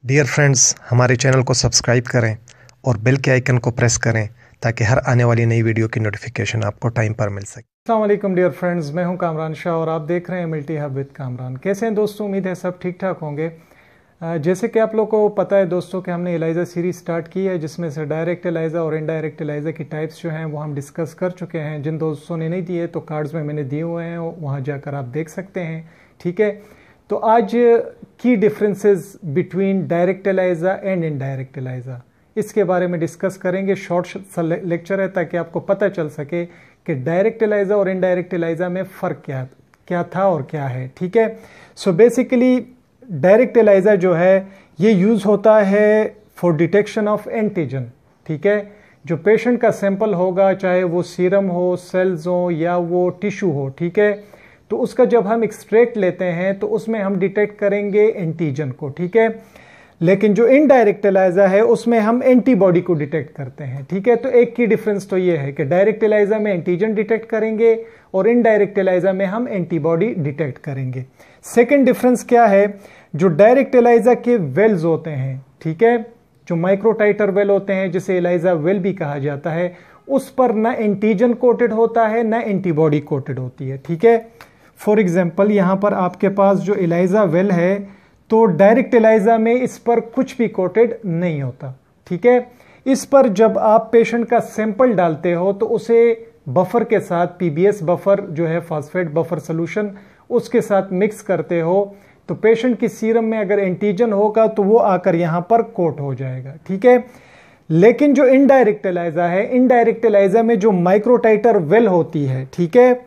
Dear friends, हमारे channel को subscribe करें और बेल के आइकन को प्रेस करें ताकि हर आने वाली नई वीडियो की नोटिफिकेशन आपको टाइम पर मिल सके। अस्सलाम वालेकुम डियर फ्रेंड्स, मैं हूं कामरान शाह और आप देख रहे हैं मल्टी हब विद कामरान। कैसे हैं दोस्तों? उम्मीद है सब ठीक ठाक होंगे। जैसे कि आप लोग को पता है दोस्तों कि हमने एलाइजा सीरीज स्टार्ट की है, जिसमें से डायरेक्ट एलाइजा और इनडायरेक्ट एलाइजा की टाइप्स जो हैं वो हम डिस्कस कर चुके हैं। जिन दोस्तों ने नहीं दिए तो कार्ड्स में मैंने दिए हुए हैं, वहाँ जाकर आप देख सकते हैं। ठीक है, तो आज की differences between direct ELISA and indirect ELISA, इसके बारे में डिस्कस करेंगे। शॉर्ट लेक्चर है ताकि आपको पता चल सके कि डायरेक्ट एलाइजा और इनडायरेक्ट एलाइजा में फ़र्क क्या था और क्या है। ठीक है, सो बेसिकली डायरेक्ट एलाइजा जो है ये यूज़ होता है फॉर डिटेक्शन ऑफ एंटीजन। ठीक है, जो पेशेंट का सैंपल होगा, चाहे वो सीरम हो, सेल्स हो या वो टिश्यू हो, ठीक है, तो उसका जब हम एक्सट्रैक्ट लेते हैं तो उसमें हम डिटेक्ट करेंगे एंटीजन को। ठीक है, लेकिन जो इनडायरेक्ट एलाइजा है उसमें हम एंटीबॉडी को डिटेक्ट करते हैं। ठीक है, तो एक की डिफरेंस तो ये है कि डायरेक्ट एलाइजा में एंटीजन डिटेक्ट करेंगे और इनडायरेक्ट एलाइजा में हम एंटीबॉडी डिटेक्ट करेंगे। सेकेंड डिफरेंस क्या है? जो डायरेक्ट एलाइजा के वेल्स होते हैं, ठीक है, जो माइक्रोटाइटर वेल होते हैं, जिसे एलाइजा वेल भी कहा जाता है, उस पर ना एंटीजन कोटेड होता है ना एंटीबॉडी कोटेड होती है। ठीक है, फॉर एग्जाम्पल यहाँ पर आपके पास जो एलाइजा वेल है तो डायरेक्ट एलाइजा में इस पर कुछ भी कोटेड नहीं होता। ठीक है, इस पर जब आप पेशेंट का सैंपल डालते हो तो उसे बफर के साथ, पीबीएस बफर जो है फॉस्फेट बफर सोल्यूशन, उसके साथ मिक्स करते हो तो पेशेंट की सीरम में अगर एंटीजन होगा तो वो आकर यहां पर कोट हो जाएगा। ठीक है, लेकिन जो इनडायरेक्ट एलाइजा है, इनडायरेक्ट एलाइजा में जो माइक्रोटाइटर वेल होती है, ठीक है,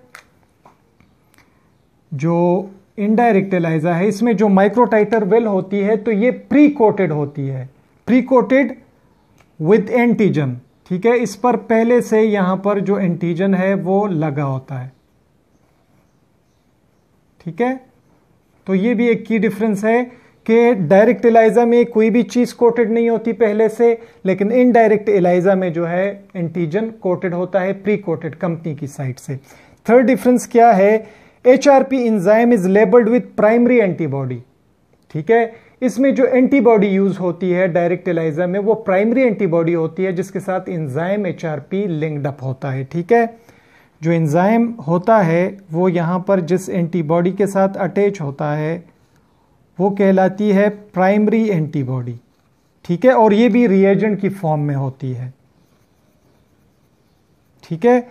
जो इनडायरेक्ट एलाइजा है इसमें जो माइक्रोटाइटर वेल होती है तो ये प्री कोटेड होती है, प्री कोटेड विद एंटीजन। ठीक है, इस पर पहले से यहां पर जो एंटीजन है वो लगा होता है। ठीक है, तो ये भी एक की डिफरेंस है कि डायरेक्ट एलाइजा में कोई भी चीज कोटेड नहीं होती पहले से, लेकिन इनडायरेक्ट एलाइजा में जो है एंटीजन कोटेड होता है, प्री कोटेड कंपनी की साइड से। थर्ड डिफरेंस क्या है? HRP enzyme is labelled with primary antibody. ठीक है, इसमें जो एंटीबॉडी यूज होती है डायरेक्ट एलाइजा में वो प्राइमरी एंटीबॉडी होती है जिसके साथ एंजाइम HRP लिंक्ड अप होता है। ठीक है, जो एंजाइम होता है वो यहां पर जिस एंटीबॉडी के साथ अटैच होता है वो कहलाती है प्राइमरी एंटीबॉडी। ठीक है, और ये भी रिएजेंट की फॉर्म में होती है। ठीक है,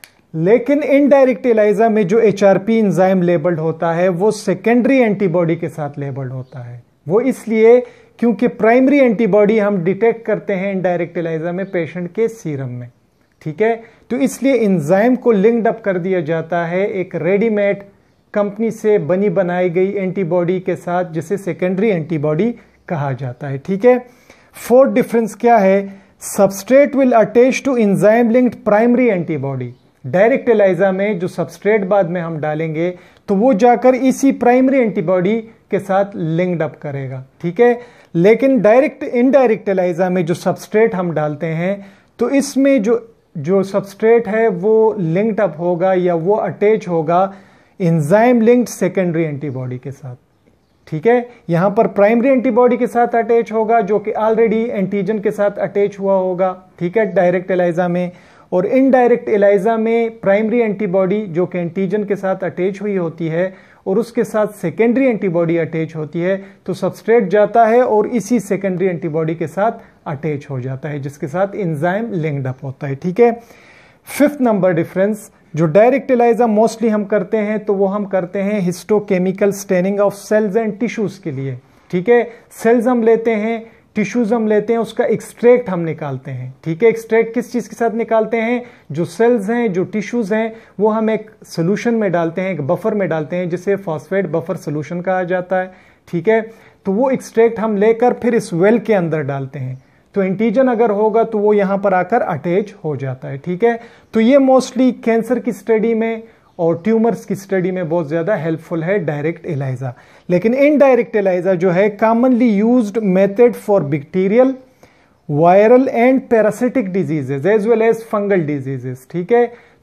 लेकिन इनडायरेक्ट एलाइजा में जो HRP एंजाइम लेबल्ड होता है वो सेकेंडरी एंटीबॉडी के साथ लेबल्ड होता है। वो इसलिए क्योंकि प्राइमरी एंटीबॉडी हम डिटेक्ट करते हैं इनडायरेक्ट एलाइजा में पेशेंट के सीरम में। ठीक है, तो इसलिए एंजाइम को लिंक्ड अप कर दिया जाता है एक रेडीमेड कंपनी से बनी बनाई गई एंटीबॉडी के साथ, जिसे सेकेंडरी एंटीबॉडी कहा जाता है। ठीक है, फोर्थ डिफरेंस क्या है? Substrate will attach to enzyme linked primary antibody. Direct ELISA में जो सबस्ट्रेट बाद में हम डालेंगे तो वो जाकर इसी प्राइमरी एंटीबॉडी के साथ लिंक्ड अप करेगा। ठीक है, लेकिन इनडायरेक्ट एलाइजा में जो सबस्ट्रेट हम डालते हैं तो इसमें जो सबस्ट्रेट है वो लिंक्ड अप होगा या वो अटैच होगा एंजाइम लिंक्ड सेकेंडरी एंटीबॉडी के साथ। ठीक है, यहां पर प्राइमरी एंटीबॉडी के साथ अटैच होगा जो कि ऑलरेडी एंटीजन के साथ अटैच हुआ होगा। ठीक है, डायरेक्ट एलाइजा में, और इनडायरेक्ट एलाइजा में प्राइमरी एंटीबॉडी जो कि एंटीजन के साथ अटैच हुई होती है और उसके साथ सेकेंडरी एंटीबॉडी अटैच होती है, तो सबस्ट्रेट जाता है और इसी सेकेंडरी एंटीबॉडी के साथ अटैच हो जाता है जिसके साथ एंजाइम लिंक्ड अप होता है। ठीक है, फिफ्थ नंबर डिफरेंस, जो डायरेक्ट एलाइजा मोस्टली हम करते हैं तो वो हम करते हैं histochemical staining of cells and tissues के लिए। ठीक है, सेल्स हम लेते हैं, टिश्यूज हम लेते हैं, उसका एक्सट्रैक्ट हम निकालते हैं। ठीक है, एक्सट्रैक्ट किस चीज के साथ निकालते हैं? जो सेल्स हैं, जो टिश्यूज हैं, वो हम एक सोल्यूशन में डालते हैं, एक बफर में डालते हैं जिसे फॉस्फेट बफर सोल्यूशन कहा जाता है। ठीक है, तो वो एक्सट्रैक्ट हम लेकर फिर इस वेल के अंदर डालते हैं, तो एंटीजन अगर होगा तो वो यहां पर आकर अटैच हो जाता है। ठीक है, तो ये मोस्टली कैंसर की स्टडी में और ट्यूमर्स की स्टडी में बहुत ज्यादा हेल्पफुल है डायरेक्ट एलाइजा। लेकिन इनडायरेक्ट एलाइजा जो है commonly used method for bacterial, viral and parasitic diseases as well as fungal diseases. ठीक है,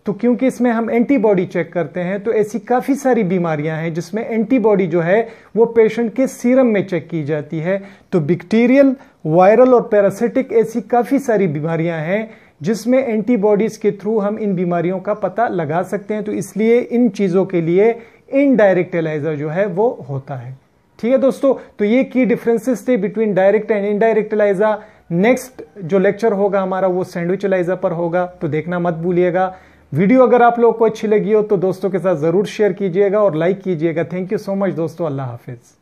तो क्योंकि इसमें हम एंटीबॉडी चेक करते हैं, तो ऐसी काफी सारी बीमारियां हैं जिसमें एंटीबॉडी जो है वो पेशेंट के सीरम में चेक की जाती है। तो बैक्टीरियल, वायरल और पैरासिटिक ऐसी काफी सारी बीमारियां हैं जिसमें एंटीबॉडीज के थ्रू हम इन बीमारियों का पता लगा सकते हैं। तो इसलिए इन चीजों के लिए इनडायरेक्ट एलाइजा जो है वो होता है। ठीक है दोस्तों, तो ये की डिफरेंसेस थे between direct and indirect ELISA. Next जो लेक्चर होगा हमारा वो सैंडविच एलाइजा पर होगा, तो देखना मत भूलिएगा। वीडियो अगर आप लोगों को अच्छी लगी हो तो दोस्तों के साथ जरूर शेयर कीजिएगा और लाइक कीजिएगा। थैंक यू सो मच दोस्तों, अल्लाह हाफिज।